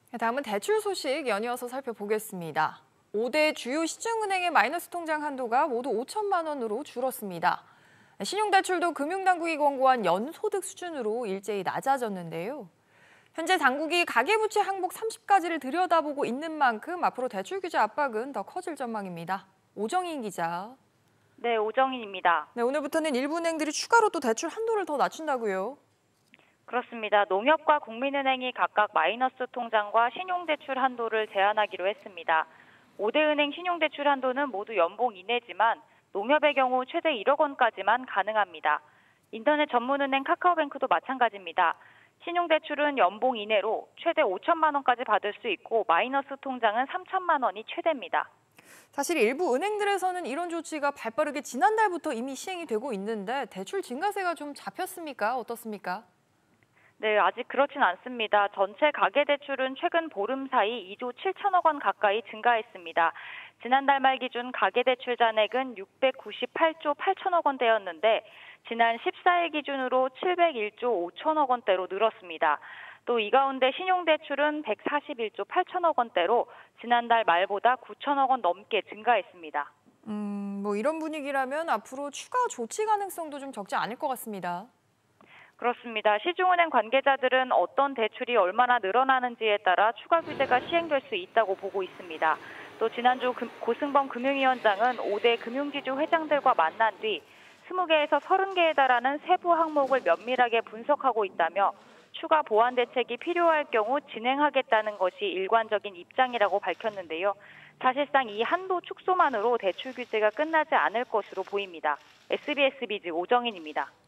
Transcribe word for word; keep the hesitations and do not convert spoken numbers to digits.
다음은 대출 소식 연이어서 살펴보겠습니다. 오 대 주요 시중은행의 마이너스 통장 한도가 모두 오천만 원으로 줄었습니다. 신용대출도 금융당국이 권고한 연소득 수준으로 일제히 낮아졌는데요. 현재 당국이 가계부채 항목 삼십 가지를 들여다보고 있는 만큼 앞으로 대출 규제 압박은 더 커질 전망입니다. 오정인 기자. 네, 오정인입니다. 네, 오늘부터는 일부 은행들이 추가로 또 대출 한도를 더 낮춘다고요? 그렇습니다. 농협과 국민은행이 각각 마이너스 통장과 신용대출 한도를 제한하기로 했습니다. 오 대 은행 신용대출 한도는 모두 연봉 이내지만 농협의 경우 최대 일억 원까지만 가능합니다. 인터넷 전문은행 카카오뱅크도 마찬가지입니다. 신용대출은 연봉 이내로 최대 오천만 원까지 받을 수 있고 마이너스 통장은 삼천만 원이 최대입니다. 사실 일부 은행들에서는 이런 조치가 발빠르게 지난달부터 이미 시행이 되고 있는데 대출 증가세가 좀 잡혔습니까? 어떻습니까? 네, 아직 그렇진 않습니다. 전체 가계대출은 최근 보름 사이 이조 칠천억 원 가까이 증가했습니다. 지난달 말 기준 가계대출 잔액은 육백구십팔조 팔천억 원대였는데 지난 십사 일 기준으로 칠백일조 오천억 원대로 늘었습니다. 또 이 가운데 신용대출은 백사십일조 팔천억 원대로 지난달 말보다 구천억 원 넘게 증가했습니다. 음, 뭐 이런 분위기라면 앞으로 추가 조치 가능성도 좀 적지 않을 것 같습니다. 그렇습니다. 시중은행 관계자들은 어떤 대출이 얼마나 늘어나는지에 따라 추가 규제가 시행될 수 있다고 보고 있습니다. 또 지난주 고승범 금융위원장은 오 대 금융지주 회장들과 만난 뒤 스무 개에서 서른 개에 달하는 세부 항목을 면밀하게 분석하고 있다며 추가 보완 대책이 필요할 경우 진행하겠다는 것이 일관적인 입장이라고 밝혔는데요. 사실상 이 한도 축소만으로 대출 규제가 끝나지 않을 것으로 보입니다. 에스비에스 비즈 오정인입니다.